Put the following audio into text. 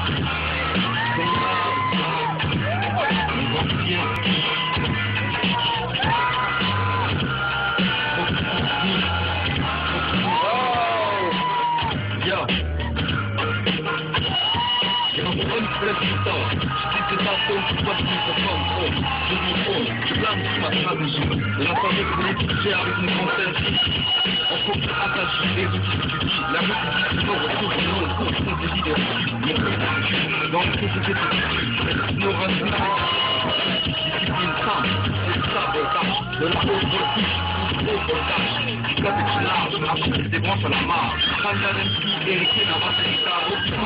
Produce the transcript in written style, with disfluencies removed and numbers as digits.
De la famille que vous étudiez avec une conseils. On faut que attacher les outils que tu dis. La multiplication retrouve nos cours des idées. Dans le société de l'ignorance, discipline simple, c'est ça vos tâches. De la haute voltige, pauvre tâche. Du cap est large, marche des branches à la marge. Fandanenski, Eric, la Vasilita,